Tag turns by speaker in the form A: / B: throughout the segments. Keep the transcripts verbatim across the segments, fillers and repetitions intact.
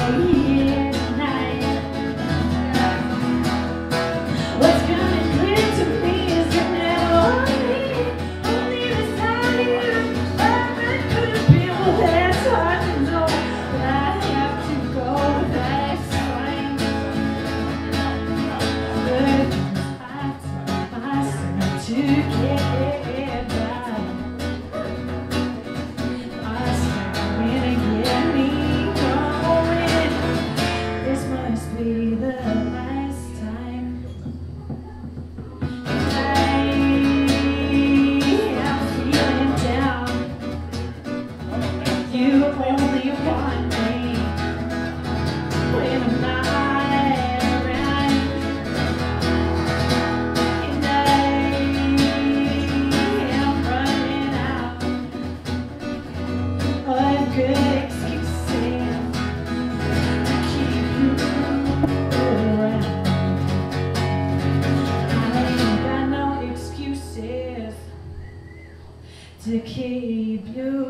A: to keep you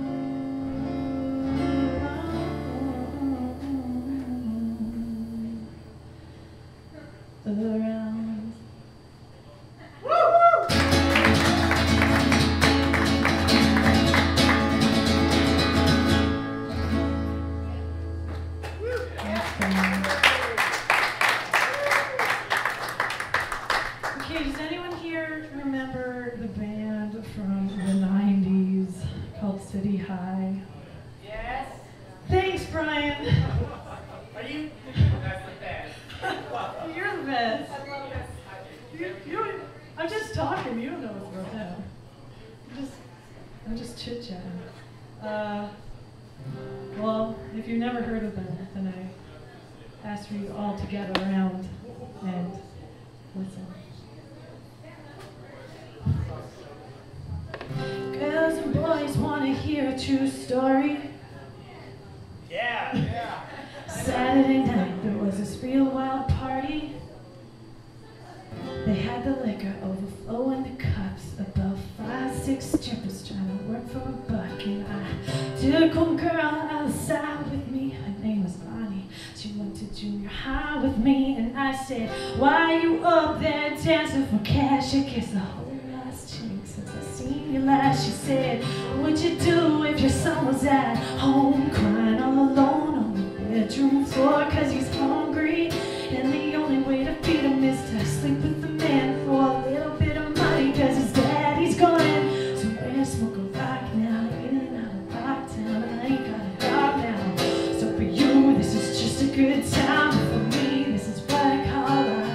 A: around. Okay, does anyone here remember the band from the nineties called City High?
B: Yes.
A: Thanks, Brian.
B: Are you? That's the best.
A: You're the best.
B: I love this.
A: You, you don't, I'm just talking. You don't know what's going on. I'm just, I'm just chit-chatting. Uh, well, if you've never heard of them, then I ask for you all to gather around and listen. Girls and boys want to hear a true story.
B: Yeah, yeah.
A: Saturday night there was this real wild party. They had the liquor overflow in the cups. About five, six strippers trying to work for a buck. And I took one girl outside with me. Her name was Bonnie. She went to junior high with me. And I said, why are you up there dancing for cash? I kissed the whole last chink since I seen you last. She said, what'd you do if your son was at home crying all alone on the bedroom floor? Cause he's hungry and the only way to feed him is to sleep with the man for a little bit of money. Cause his daddy's gone somewhere smoke a rock now. In and out of lockdown, I ain't got a job now. So for you this is just a good time, but for me this is what I call life.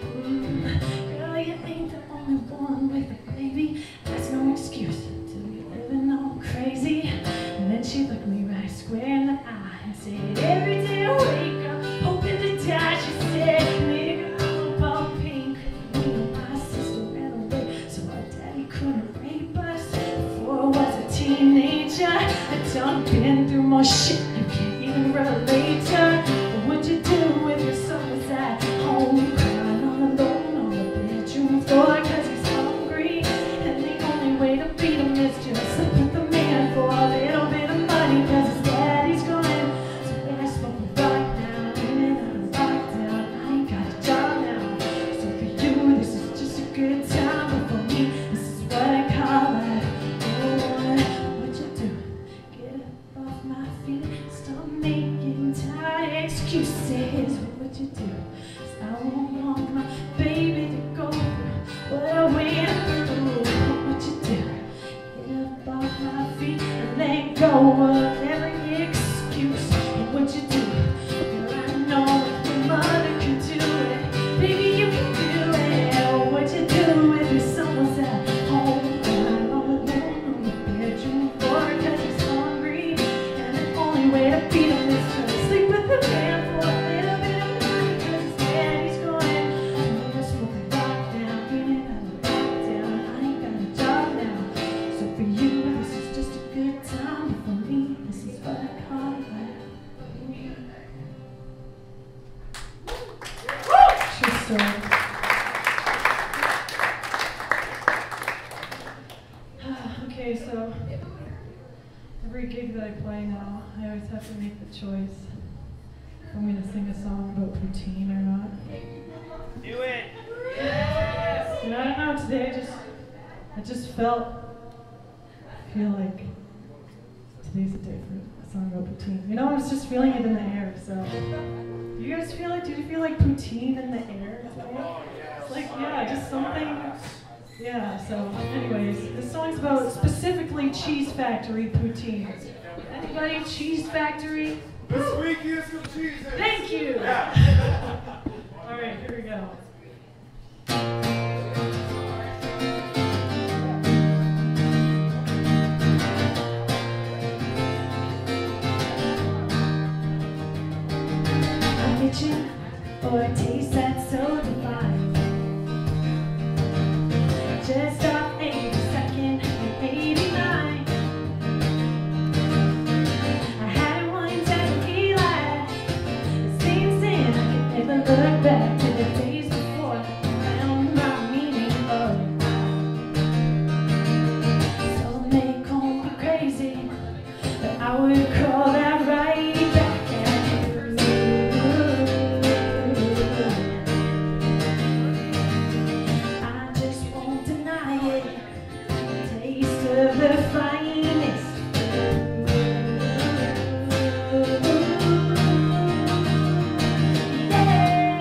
A: mm. Girl, you ain't the only one with it, baby. That's no excuse to be living all crazy. And then she looked me right square in the eye and said, every day I wake up hoping to die. She said, nigga, I'm about pink. You know my sister ran away so our daddy couldn't rape us. Before I was a teenager, I done been through more shit you can't even relate to. But what'd you do if your son was at home crying all alone on the bedroom floor? Cause he's hungry and the only way to feed him is to sleep with the man for a little bit of money. Cause his daddy's gone somewhere smoking rock now. In and out of lockdown, I ain't got a job now. So for you this is just a good time, but for me this is what I call life. Oh, what'd you do? Get up off my feet, stop making tired excuses. What would you do? 'Cause I won't want my baby to go through what I went through. What would you do? Get up off my feet and let go of every excuse. What would you do? Girl, I know if your mother can do it, baby you can do it. What would you do if your son was at home crying all alone on the bedroom floor? Cause he's hungry and the only way to feed him is to sleep with the man for a little bit of money. Cause his daddy's gone somewhere smoking rock down. In and out of lockdown, I ain't got a job now. So for you this is just a good time, but for me this is what I call life. True story. Okay, so every gig that I play now, I always have to make the choice. for me to sing a song about poutine or not.
B: Do it. Yes.
A: And I don't know, today I just, I just felt, feel like today's a day for a song about poutine. You know, I was just feeling it in the air, so. You guys feel it? Did you feel like poutine in the air today? It's like, yeah, just something. Yeah, so anyways, this song's about specifically Cheese Factory poutine. Anybody Cheese Factory?
C: This week is some cheese.
A: Thank you!
C: Yeah.
A: All right, here we go. A kitchen or a taste that's so divine. Just off eighty-second and eighty-nine. I had one time he lied. It seems then I can never look back to the days before I found my meaning of life. Some may call me crazy, but I would call that right back at you. I just won't deny it. Taste of the finest. Yeah.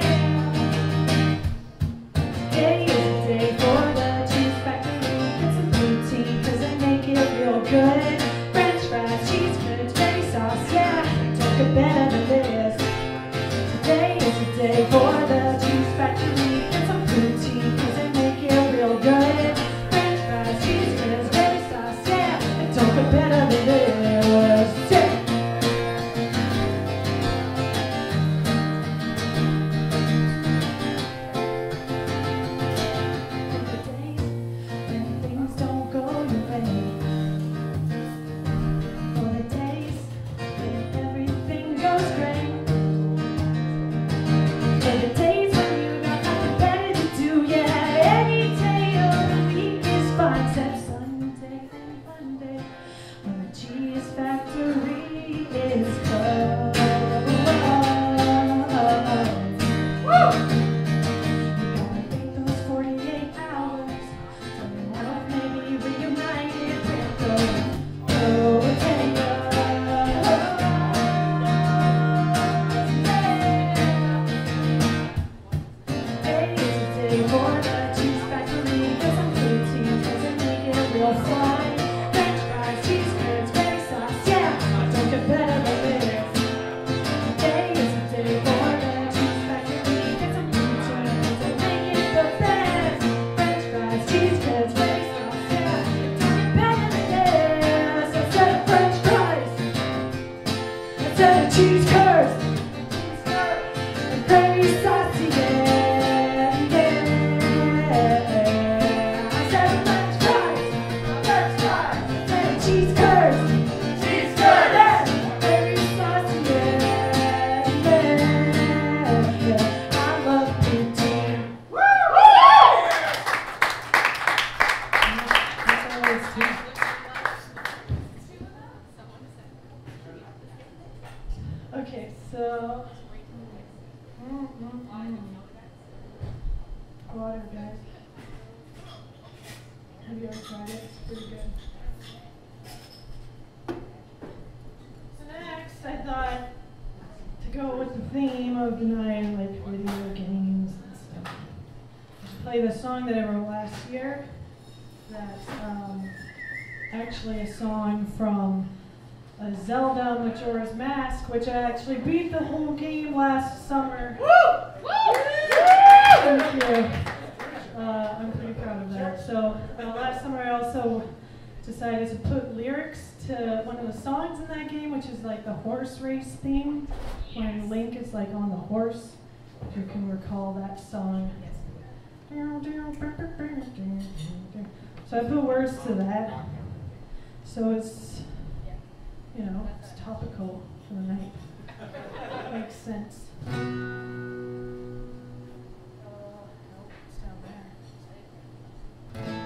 A: Day is a day for the cheese factory. Get some poutine, 'cause they make it real good. French fries, cheese curds, berry sauce, yeah. Don't get better than this. Today is a day for the cheese factory. Get some poutine, 'cause they make it real good. French fries, cheese curds, berry sauce, yeah. Don't get better than this. Yeah. The days when things don't go your way, or the days when everything goes great, or the days when you got nothing better to do. Yeah, any day of the week is fine except Sunday and Monday when the cheese factory is closed. Woo! You gotta wait those forty-eight hours till your love may be reunited with those potatoes. Day is a day for the cheese factory. Get some poutine, 'cause they make it real fun. French fries, cheese curds, berry sauce, yeah. Don't get better than this. Day is a day for the cheese factory. Get some poutine, 'cause they make it the best. French fries, cheese curds, berry sauce, yeah. Don't get better than this. Instead of French fries, instead of cheese curds, and berry sauce, yeah, yeah. Instead of French fries, French fries, instead of cheese curds, cheese curds, yeah. Berry sauce, yeah, yeah, yeah. I love poutine. Woo! That's all I was doing. Okay, so mm, mm, mm. Water, guys. Have you ever tried it? It's pretty good. So next, I thought to go with the theme of the night, like video games and stuff. I should play the song that I wrote last year. That's um, actually a song from a Zelda Majora's Mask, which I actually beat the whole game last summer. Woo! Thank you. Uh, I'm pretty proud of that. So uh, last summer I also decided to put lyrics to one of the songs in that game, which is like the horse race theme, when Link is like on the horse. If you can recall that song. So I put words to that. So it's, you know, it's topical for the night. Makes sense. Uh, nope, it's down there.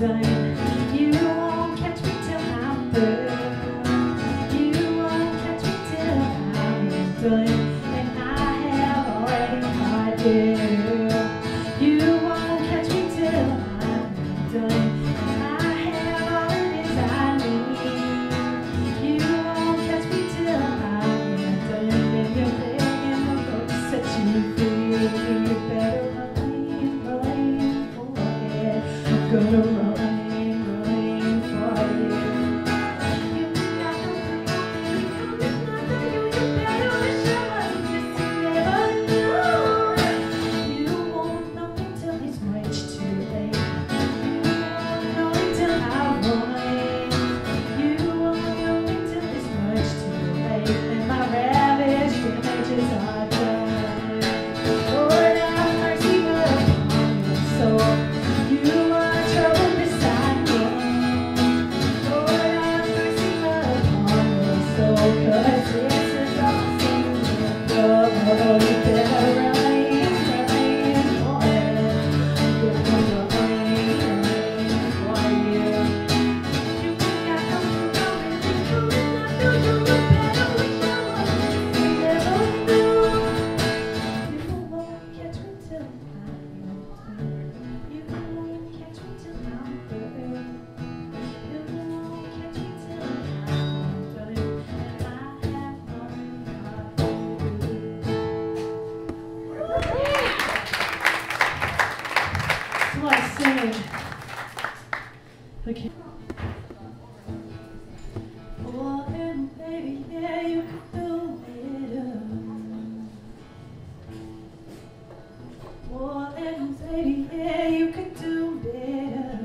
A: done. You won't catch me till I'm through. You won't catch me till I'm done. And I have already caught you. You won't catch me till I'm done. And I have all it is I need. You won't catch me till I'm done. And you're begging the Lord to set you free. You better run, run for it. I'm gonna run, run for you. You got no coming, coming after you. You better wish I wasn't just to never know. You won't know until it's much too late. You won't know until I won. You won't know until it's much too late. And my ravaged images are done. Lord, have mercy upon your soul. You are trouble beside me. Lord, have mercy upon your soul. 'Cause this is all seems to go. You better run, run for it. You're gonna run, run for you. You got nothing coming, coming after you. You better wish I wasn't you never knew. You won't catch me till I'm done. You won't catch me till I'm through. You won't catch me till I'm done. And I have already caught you. That's a lot of singing. Okay. Oh, and baby, yeah, you could do better. Oh, and baby, yeah, you could do better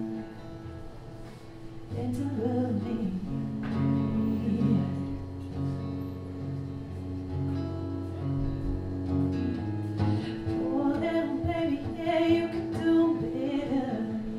A: than to love me. Oh, and baby, yeah, you could do better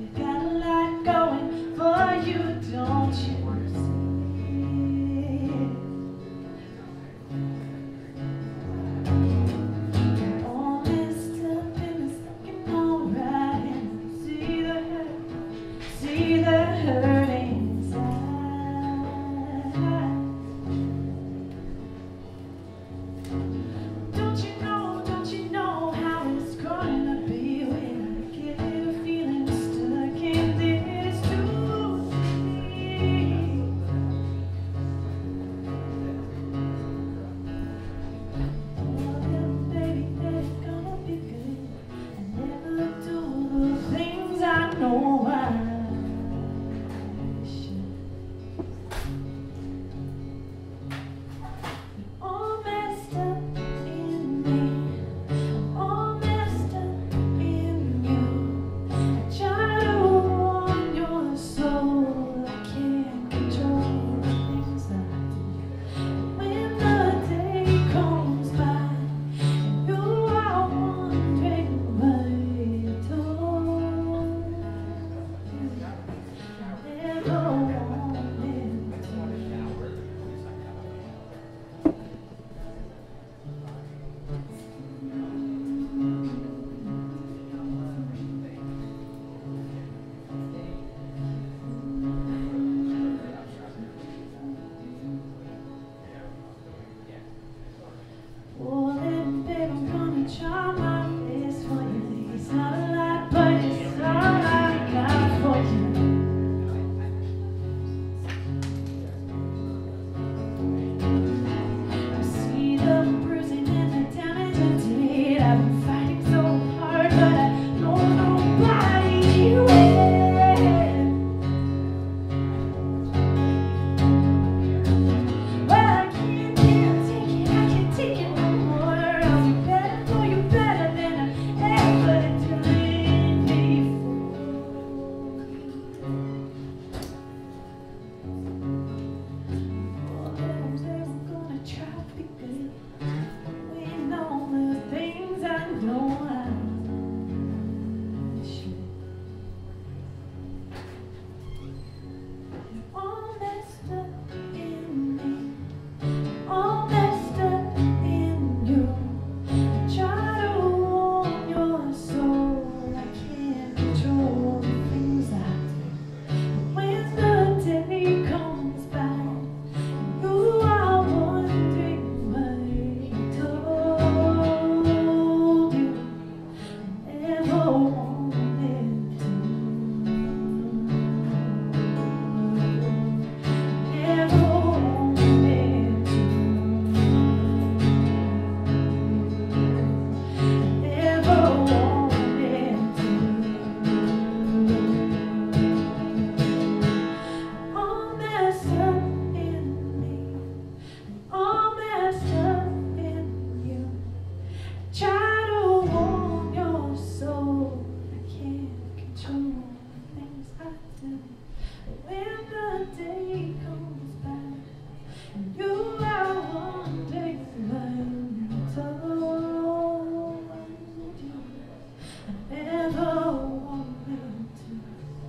A: try to warm your soul. I can't control the things I do. But when the day comes back and you are wondering why I told you I never wanted to.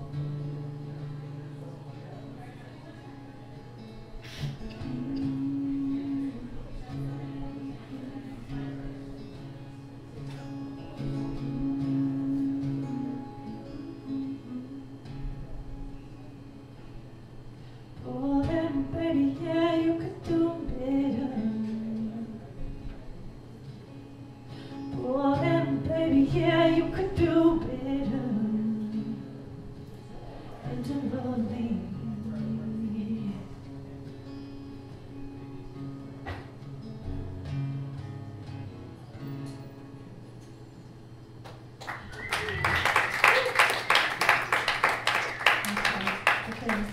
A: Oh, then, baby, yeah, you could do better. Oh, then, baby, yeah, you could do better. And to love me. Okay,